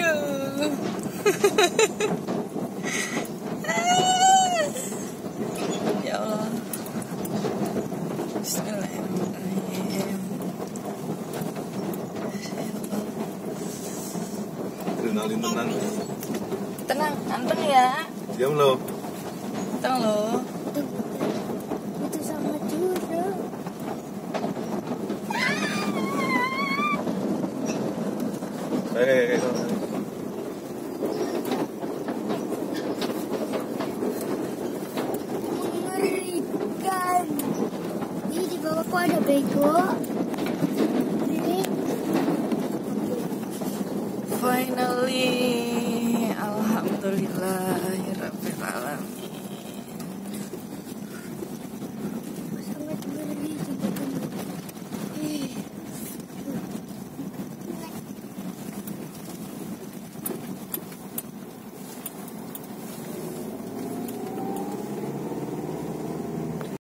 Aduh. Ya Allah. Bismillahirrahmanirrahim. Adrenalin tenang. Tenang, anteng ya. Diam lo. Anteng lo. Itu sama juga. Mengerikan. Ini di bawahku ada bego. Ini. Finally, alhamdulillah.